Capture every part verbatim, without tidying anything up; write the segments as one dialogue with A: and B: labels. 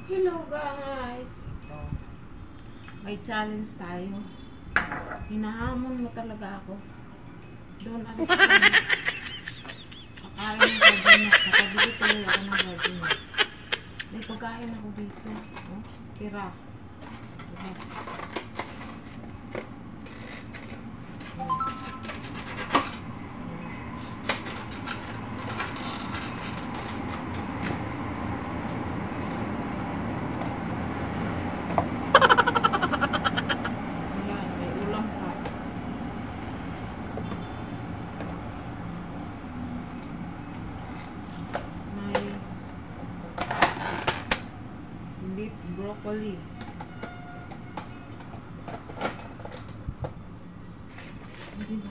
A: Hello guys! Ito. May challenge tayo. Hinahamon mo talaga ako. Doon alis ka na. Kakain ng sardinas. Nakabili tuloy ako ng sardinas. May pagkain ako dito. Oh, tira. Diba? Broccoli. Diba?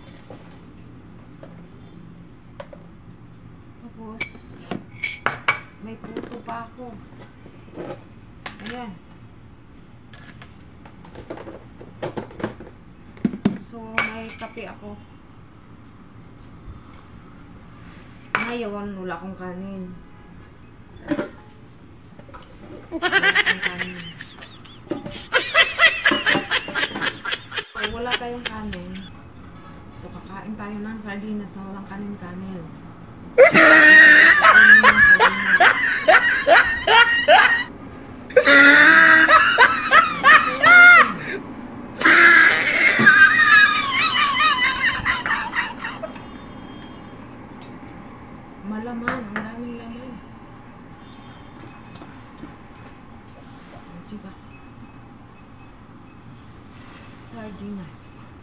A: Tapos may puto pa ako. Ayan. So may kape ako. Ngayon wala akong kanin. So, wala tayong kanin. So, kakain tayo ng sardinas na walang kanin-kanin. Malaman, ang daming laman. Diba? Sardinas.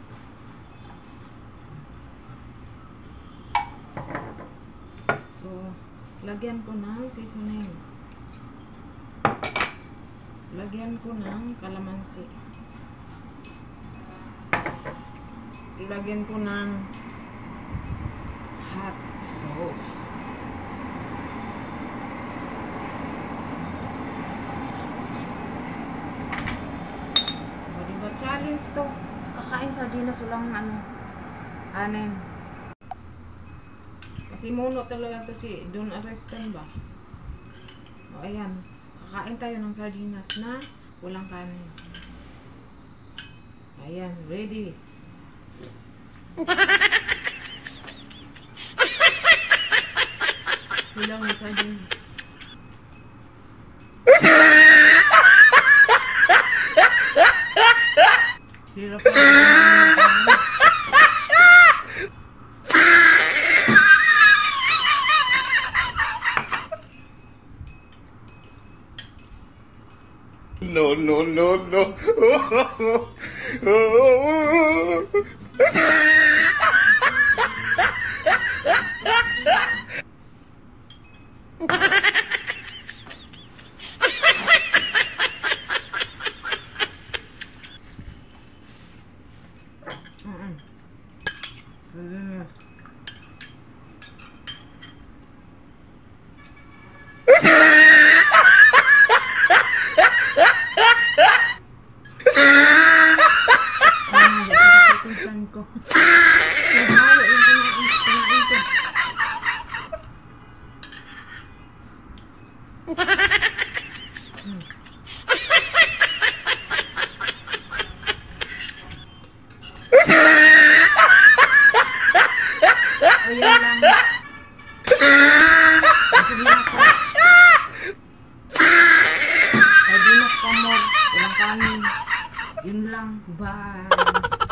A: So, lagyan ko ng seasoning. Lagyan ko ng kalamansi. Lagyan ko ng hot sauce. Challenge to. Kakain sardinas walang ano, kanin. Kasi muno talaga to si Don Arestan ba? O ayan. Kakain tayo ng sardinas na walang kanin. Ayan. Ready. Hilang na sardinas. Hirap na.
B: No, no, no, no.
A: Ko. Mahalo yung kinain, kinain ko. Hmm. O yan lang. Sige na ko. Sardinas pa mo. Walang kanin. Yun lang. Bye.